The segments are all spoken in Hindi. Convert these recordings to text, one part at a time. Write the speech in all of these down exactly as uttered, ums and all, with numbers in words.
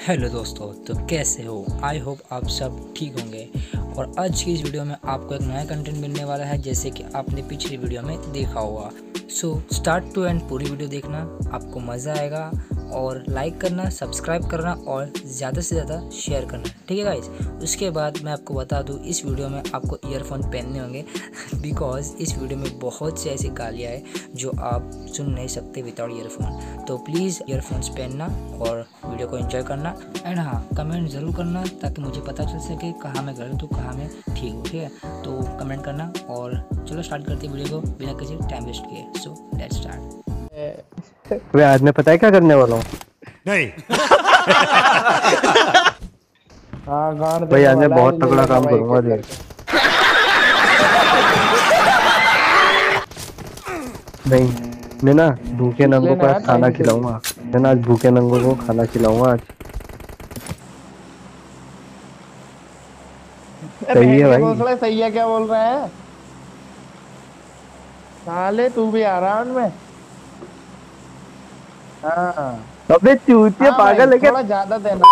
हेलो दोस्तों, तो कैसे हो? आई होप आप सब ठीक होंगे। और आज की इस वीडियो में आपको एक नया कंटेंट मिलने वाला है, जैसे कि आपने पिछली वीडियो में देखा होगा। सो स्टार्ट टू एंड पूरी वीडियो देखना, आपको मज़ा आएगा। और लाइक करना, सब्सक्राइब करना और ज़्यादा से ज़्यादा शेयर करना, ठीक है गाइस। उसके बाद मैं आपको बता दूँ, इस वीडियो में आपको ईयरफोन पहनने होंगे बिकॉज इस वीडियो में बहुत से ऐसी गालियाँ हैं जो आप सुन नहीं सकते विदाउट ईयरफोन। तो प्लीज़ ईयरफोन्स पहनना और वीडियो को एंजॉय करना। एंड हाँ, कमेंट ज़रूर करना ताकि मुझे पता चल सके कहाँ मैं गलत हूँ, कहाँ मैं ठीक हूँ, ठीक है। तो कमेंट करना और चलो स्टार्ट करते हैं वीडियो को बिना किसी टाइम वेस्ट किए। So let's start. वे आज मैं पता है क्या करने वाला हूँ? नहीं। हाँ गाड़ भाई आज मैं बहुत तगड़ा काम करूंगा। देख नहीं, मैं ना भूखे नंगों को आज खाना खिलाऊंगा। मैं ना आज भूखे नंगों को खाना खिलाऊंगा आज। सही है भाई। सही है, क्या बोल रहा है साले? तू भी आ रहा उनमें? हाँ अबे चूतिया पागल है क्या? थोड़ा ज्यादा देना।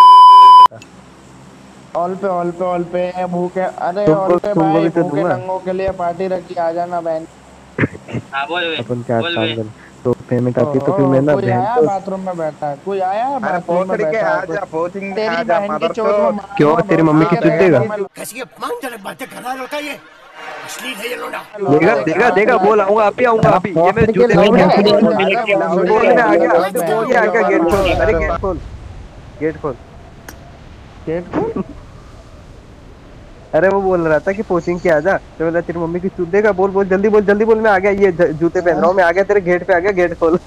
ऑल पे ऑल पे ऑल पे भूखे, अरे ऑल पे भाई भूखे नंगों के लिए पार्टी रखी, आ जाना बहन। हाँ बोल बे, अपन क्या बोल काम बे। कर तो पेमेंट आती तो फिर मैं ना कोई आया बहन बाथरूम में बैठा है, कोई आया है बाथरूम में बैठा है। तेरी आजा, बहन की चोट में मार क्यों दूंगा, तेरी मम्मी की बहुत चुत देगा? कैसी अपमानजनक बातें कर रहा है लड़का, ये अश्लील है ये लोड़ा। देगा देगा देगा बोल आऊंगा, अभी आऊंगा अभी। ये मैं जूते बोल में आ गया, बोल के आ गया। गेट खोल, अरे गेट खोल, गेट खोल, गेट खोल। अरे वो बोल रहा था कि पोचिंग के आजा, तो बोला तेरी मम्मी की चूत देगा। बोल बोल जल्दी बोल, जल्दी बोल। मैं आ गया, ये जूते पहन रहा हूँ, मैं आ गया तेरे गेट पे आ गया। गेट खोल।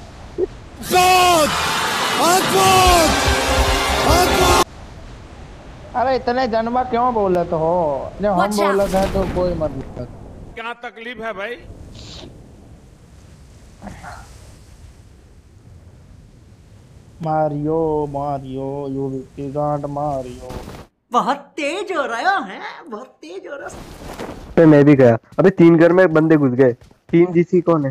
अरे इतने जन्मा क्यों बोले तो हो? जब हम बोले थे तो कोई मतलब क्या तकलीफ है भाई? मारियो मारियो यू की गांड मारियो। बहुत तेज हो रहा है, बहुत तेज हो रहा है। पे मैं भी गया। अबे तीन घर में बंदे घुस गए। तीन जीसी कौन है?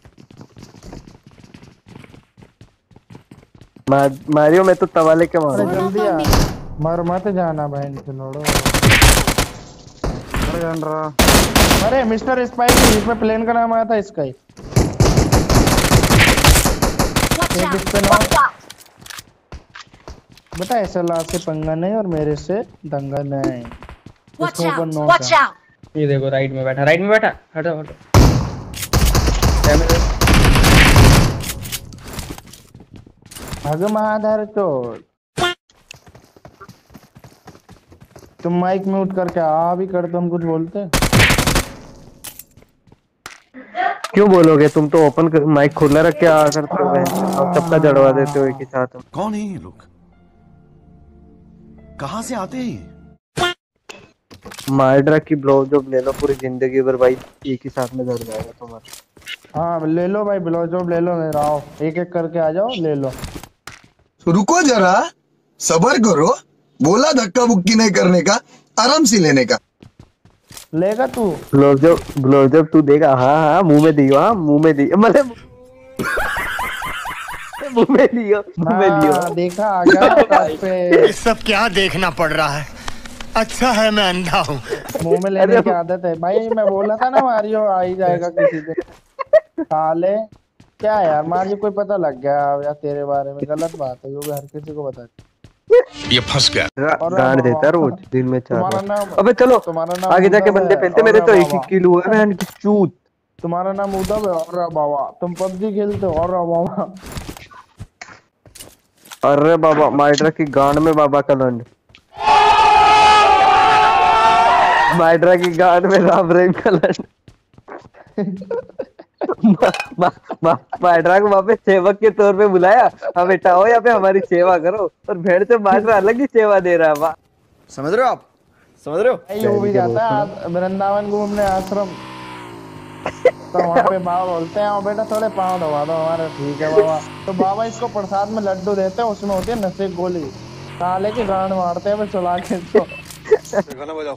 मार, मारियो मैं तो तवाले के मारू। जल्दी आ, मर मत जाना बहन से लोड़ो। अरे जान रहा, अरे मिस्टर स्पाइक, इसमें प्लेन का नाम आया था इसका ही। बेटा ऐसा लाश से पंगा नहीं और मेरे से दंगा नहीं। इसको ऊपर नोट है। ये देखो राइट में बैठा, राइट में बैठा। हटो हटो। भाग महाधर चोट। तुम माइक म्यूट करके आ भी कर, तुम कुछ बोलते क्यों बोलोगे? तुम तो ओपन माइक खुला रख के आ करते हो, सबका जड़वा देते हो एक ही साथ। कौन है ये लोग? कहाँ से आते हैं? माइड्रा की ब्लो जॉब ले लो, पूरी जिंदगी भर भाई एक ही साथ में जड़ जाएगा तुम्हारा। हाँ ले लो भाई, ब्लो जॉब ले लो। मेरा आओ, एक एक करके आ जाओ, ले लो। रुको जरा, सबर करो। बोला धक्का बुक्की नहीं करने का, आराम से लेने का। लेगा तू ब्लो जॉब? ब्लो जॉब तू देगा? हाँ हाँ मुंह में दियो, हाँ मुंह में दियो, मतलब मुंह में लियो, मुंह में लियो। देखा आ गया पे। ये सब क्या देखना पड़ रहा है? अच्छा है मैं अंधा हूँ। मुंह में लेने की आदत है भाई। मैं बोला था ना मारियो आ ही जाएगा किसी दिन। साले क्या यार, मारियो कोई पता लग गया यार तेरे बारे में, गलत बात है। वो हर किसी को बता, ये फंस गया। गांड देता रोज दिन में चार तुम्हारा बार। नाम, अबे चलो तुम्हारा नाम आगे जाके उद्धव बंदे है। फैलते, मेरे तो एक ही बाबा, किल हुआ है। बहन की चूत। तुम्हारा नाम उद्धव है। और बाबा तुम पबजी खेलते हो? और बाबा, अरे बाबा माइड्रा की गांड में बाबा का लंड। माइड्रा की गांड में राम रहीम का लंड। माइड्रा को वहां पे सेवक के तौर पे बुलाया, हाँ बेटा हो यहाँ पे हमारी सेवा करो। और भेड़ से माइड्रा अलग ही सेवा दे रहा है। वाह, समझ रहे हो आप? समझ रहे हो? वो भी जाता है वृंदावन घूमने आश्रम, तो वहाँ पे बाबा बोलते हैं बेटा थोड़े पाँव दबा दो हमारे। ठीक है बाबा। तो बाबा इसको प्रसाद में लड्डू देते हैं, उसमें होती है नशे की गोली। साले की गांड मारते हैं चला के। तो गाना बजाओ।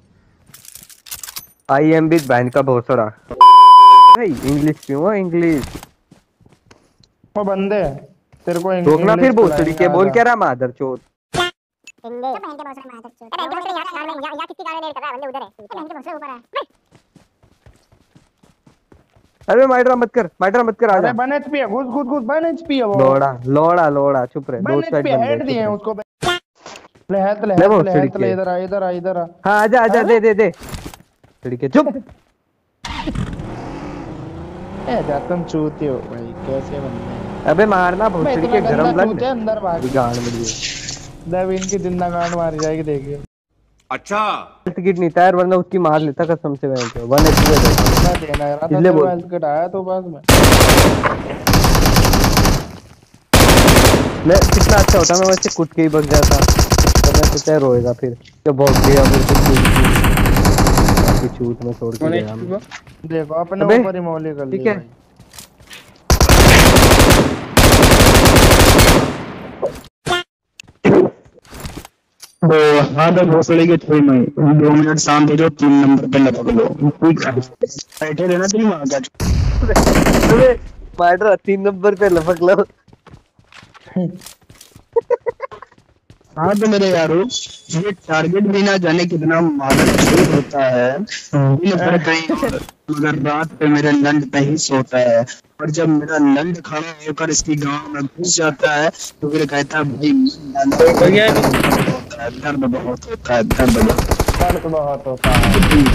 आई एम बिग बहन का भोसड़ा। भाई इंग्लिश क्यों है? इंग्लिश वो बंदे तेरे को रोकना फिर भोसड़ी के बोल क्या रहा मादर चोद। बहन के भोसड़े में तक चोट बहन के भोसड़े यार कार में या या किसकी कार में लेट कर रहा है बंदे उधर है बहन के भोसड़े ऊपर है अरे माइड्रा मत कर, माइड्रा मत कर, आजा। अरे वन एचपी है, घुस घुस घुस वन एचपी है वो। लोड़ा लोड़ा लोड़ा चुप रहे, दो साइड बंदे हेड दिए हैं उसको। ले हेल्थ ले ले वो हेल्थ ले हेल्थ खिड़की ले है। इधर आ इधर आ इधर आ। हाँ आजा आजा, दे दे दे खिड़की चुप। ए जा तुम चूते हो भाई, कैसे बंदे हैं। अबे मारना भोसड़ी के गरम लग चूते अंदर भाग गांड में दिए। देव इनकी जिंदा गांड मारी जाएगी, देखिए। अच्छा टिकट नहीं था यार, वरना उसकी मार लेता कसम से। मैं तो वन एचपी पे मैं देना रहा था इसलिए तो बोल। हेल्थ किट आया तो बाद में मैं कितना अच्छा होता, मैं वैसे कुट के ही बच जाता, तो मैं सोचा रोएगा फिर कि भौंक गया मेरे को चूत में छोड़ के गया। देखो अपने अबे, ऊपर ही मौली कर ली ठीक है। भाई। तो आधा घोसड़े के थोड़ी में दो मिनट शांत हो जाओ, तीन नंबर पे लगा लो। ठीक है बैठे रहना तुम आगे। अबे माइड्रा तीन नंबर पे लपक लो। हाँ तो मेरे यारो, ये टारगेट भी ना जाने कितना मादक चोट होता है, दिन भर कहीं और, मगर रात पे मेरे लंड पे ही सोता है। और जब मेरा लंड खड़ा होकर इसकी गांव में घुस जाता है तो फिर कहता है भाई होता है, दर्द बहुत होता है, दर्द बहुत दर्द बहुत होता है।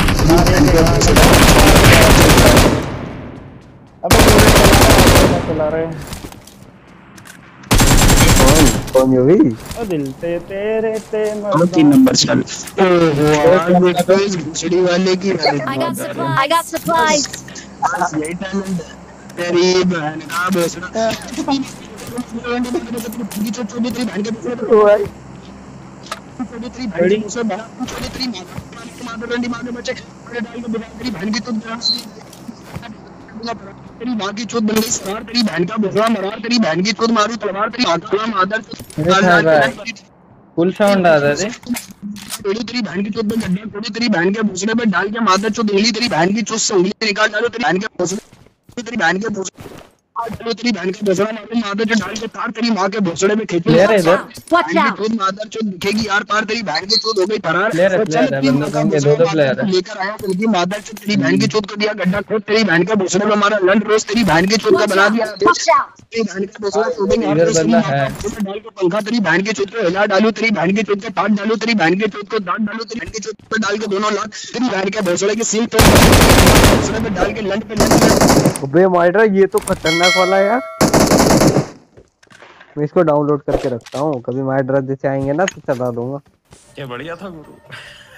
अबे चला रहे कौन है भाई? ओ दिल से तेरे ते और तीन नंबर चल। ओहो आज ये तो इस घुसड़ी वाले की I got supplies I got supplies आज यही टैलेंट है तेरी बहन का भोसड़ा। तेरी माँ की चोट बन गई सरार, तेरी बहन का भोसड़ा मरार, तेरी बहन की चोट मारू तलवार, तेरी आंखों मादर फुल साउंड आ रहा है थोड़ी तेरी बहन की चोट में गड्ढा थोड़ी तेरी बहन के भोसड़े पे डाल के मादर चोट उंगली तेरी बहन की चोट से उंगली निकाल डालो, तेरी बहन के भोसड़े तेरी बहन के भोसड़े डालो, तेरी बहन का भोसड़ा मारो, मादर चोट डाल के तार तेरी माँ के भोसड़े में खींचो। ले रहे इधर watch out चोट मादर चोट दिखेगी यार पार, तेरी बहन की चोट हो गई फरार। ले रहे प्लेयर है बंदे संगे दो दो प्लेयर है। लेकर आया उनकी मादर चोट तेरी बहन की चोट को दिया गड्ढा खोद, तेरी बहन का भोसड़े में हमारा लंड रोज तेरी बहन की चोट का बना दिया। watch out तेरी बहन का भोसड़ा तोड़ेंगे इधर बंदा है। डाल के पंखा तेरी बहन की चोट को हिला डालू, तेरी बहन की चोट के पाट डालू, तेरी बहन की चोट को दांत डालू, तेरी बहन की चोट पे डाल के दोनों लात तेरी बहन के भोसड़े की सील तोड़ भोसड़े पे डाल के लंड पे लंड। अबे माइड्रा ये तो खतरनाक वाला है यार, मैं इसको डाउनलोड करके रखता हूँ, कभी माइड्रा जैसे आएंगे ना तो चला दूंगा। क्या बढ़िया था गुरु।